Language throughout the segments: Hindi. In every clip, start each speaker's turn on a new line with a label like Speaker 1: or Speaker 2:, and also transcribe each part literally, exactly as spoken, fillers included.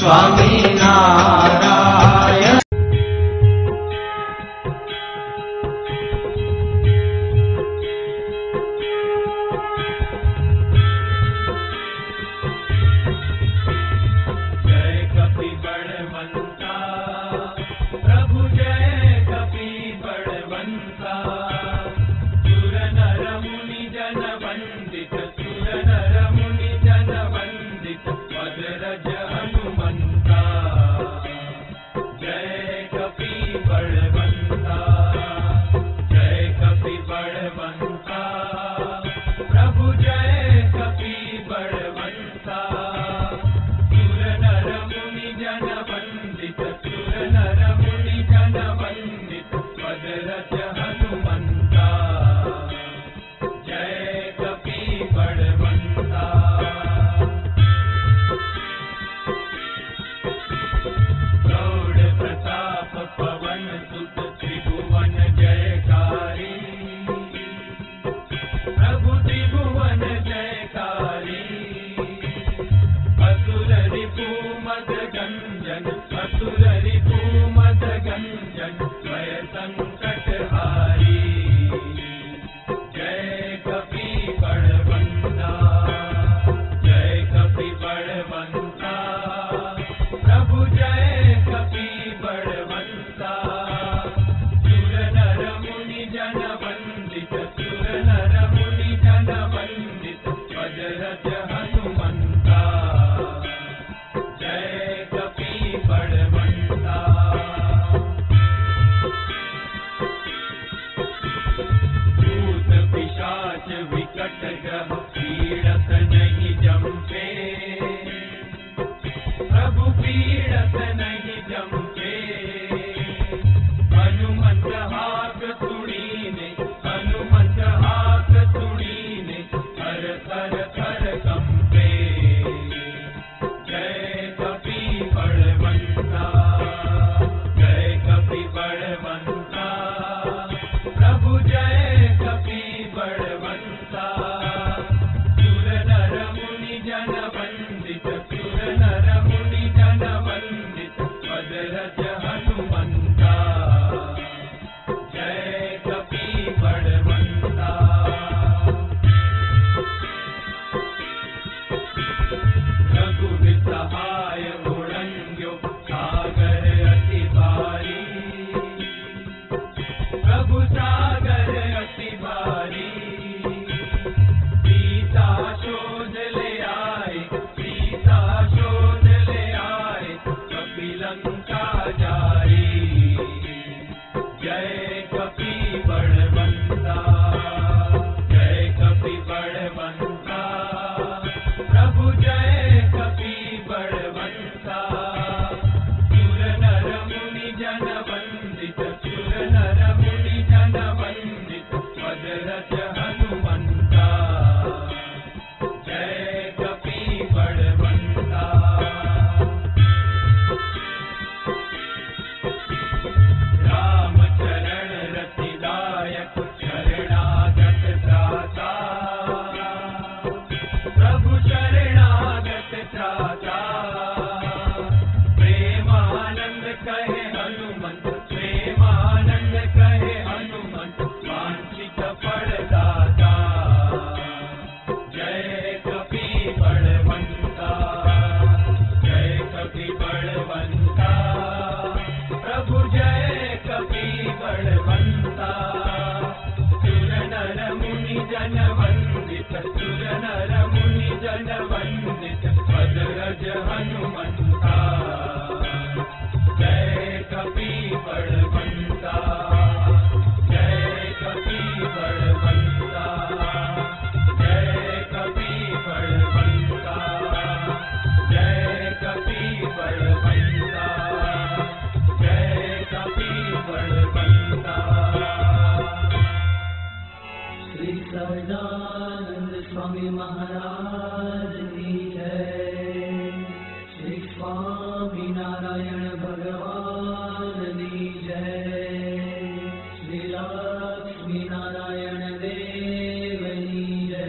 Speaker 1: स्वामी नारायण।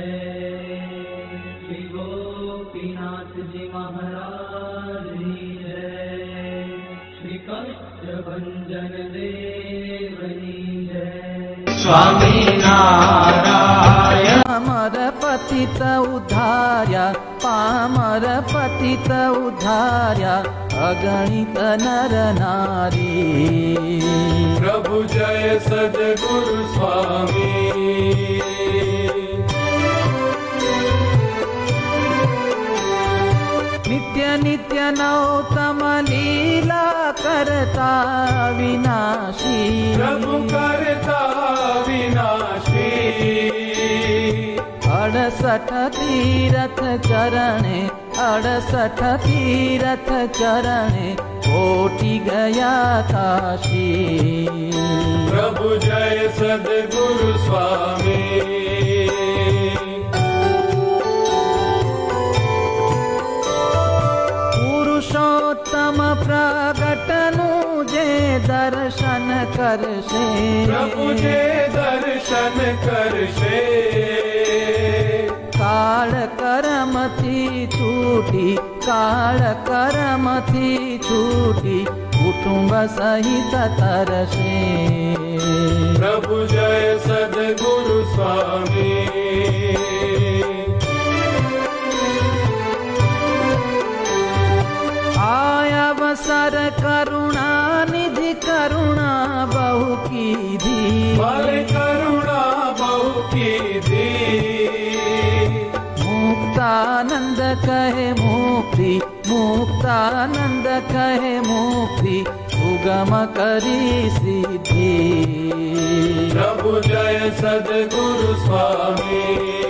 Speaker 2: गोपीनाथ जी महाराज जी।
Speaker 1: स्वामी नारायण
Speaker 2: पामर पतित उद्धार्या पामर पतित उद्धार्या अगणित नर नारी।
Speaker 3: प्रभु जय सद्गुरु स्वामी।
Speaker 2: नित्य नित्य नौतम लीला करता विनाशी।
Speaker 3: प्रभु करता विनाशी।
Speaker 2: अड़सठ तीरथ चरणे अड़सठ तीरथ चरणे कोटि गया काशी।
Speaker 3: प्रभु जय सद्गुरु स्वामी।
Speaker 2: पुरुषोत्तम प्रगटनु जे दर्शन करशे।
Speaker 3: प्रभु जे दर्शन करशे।
Speaker 2: काल कर्म थी छूटी काल कर्म थी छूटी कुटुंब सहित तरसे।
Speaker 3: प्रभु जय सद्गुरु स्वामी।
Speaker 2: आया अवसर करुणा निधि करुणा बहु की धी।
Speaker 3: बल करुणा बहु की धी।
Speaker 2: मुक्तानंद कहे मुक्ति मुक्तानंद कहे मुक्ति सुगम करी सिद्धि।
Speaker 3: प्रभु जय सद्गुरु स्वामी।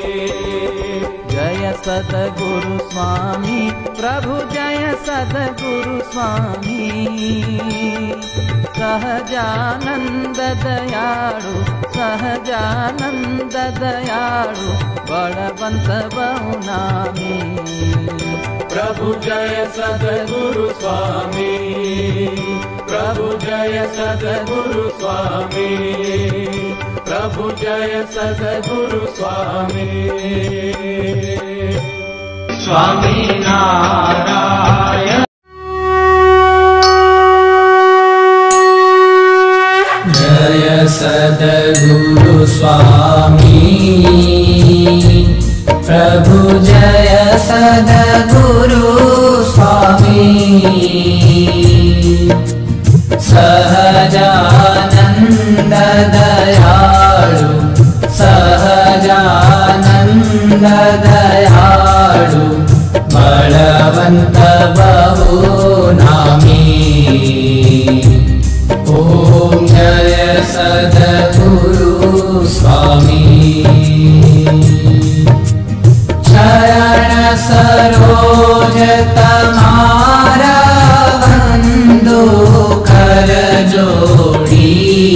Speaker 2: जय सद्गुरु स्वामी प्रभु जय सद्गुरु स्वामी। सहजानंद दयाळु सहजानंद दयाळु बलवंत बहुनामी।
Speaker 3: प्रभु जय सद्गुरु स्वामी। प्रभु जय सद्गुरु स्वामी। प्रभु जय सद्गुरु स्वामी।
Speaker 1: स्वामी नारायण
Speaker 4: जय सद्गुरु स्वामी। प्रभु जय सद्गुरु स्वामी। सहजानंद दयाळु सहजानंद दयाळु बलवंत बहुनामी। ओम जय सद्गुरु स्वामी। चरण सरोज तमारा बंदो कर जोड़ी।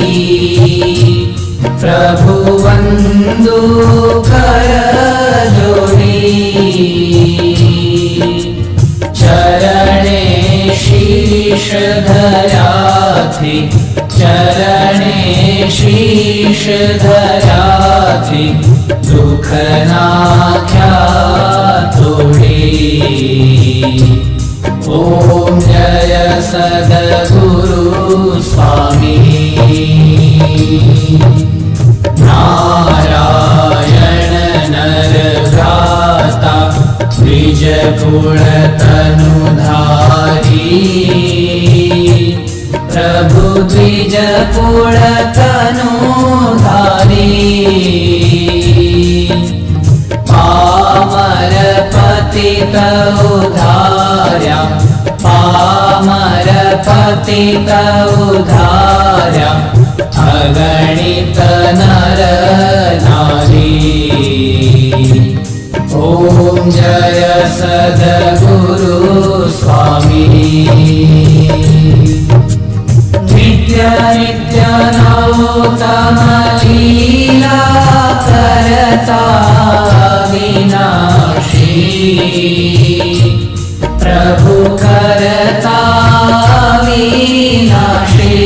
Speaker 4: प्रभु बंदो कर जोड़ी। चरणे शीश धरा थी चरणे शीश धरा थी दुख नाख्या तोड़ी। ओम जय सद्गुरु स्वामी। नारायण नर भ्राता द्विज कुल तनुधारी। प्रभु द्विज कुल तनुधारी। पामर पतित उद्धार्या पामर पतित उद्धार्या अगणित नर नारी। ओम जय सद्गुरु स्वामी। नित्य नित्य नौतम लीला करता विनाशी। प्रभु करता विनाशी।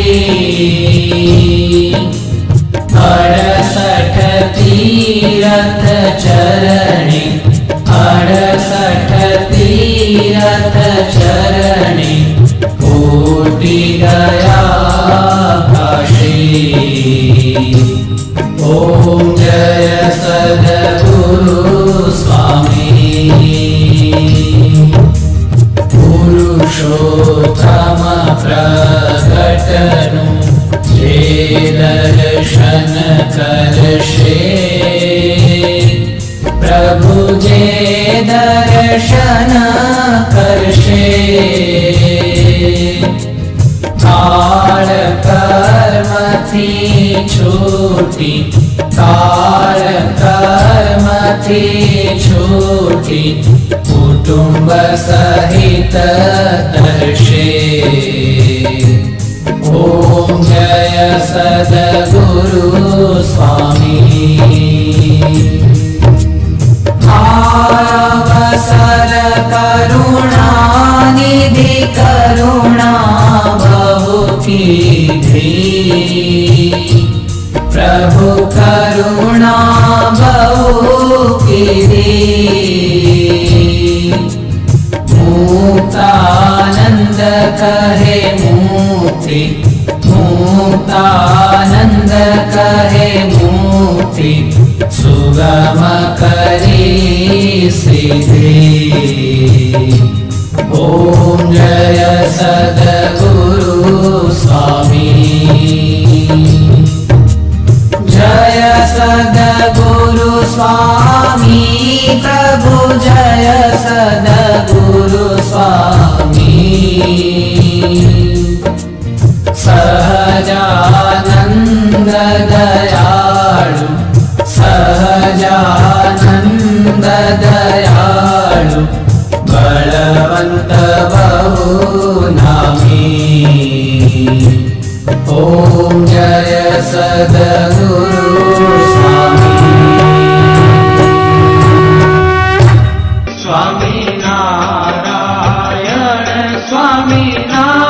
Speaker 4: अड़सठ तीरथ चरणे अड़सठ तीरथ चरणे कोटि गया काशी। सद्गुरु स्वामी पुरुषोत्तम प्रकटनु जे दर्शन करशे प्रभु जे दर्शन करशे काल कर्म थी छूटी काल कर्म थी छूटी कुटुंब सहित दर्शे ओम जय सद्गुरु स्वामी अवसर करुणा निधि करुणा बहु कीधी प्रभु करुणा बहु कीधी मुक्तानंद कहे मुक्ति मुक्तानंद कहे मुक्ति सुगम करी सिद्धि ओम जय सद्गुरु स्वामी जय सद्गुरु स्वामी प्रभु जय सद्गुरु स्वामी सहजानंद दयालु सहजानंद दयालु बलवंत बहु नामी ओम जय सद्गुरु स्वामी
Speaker 1: स्वामी नारायण स्वामी नारायण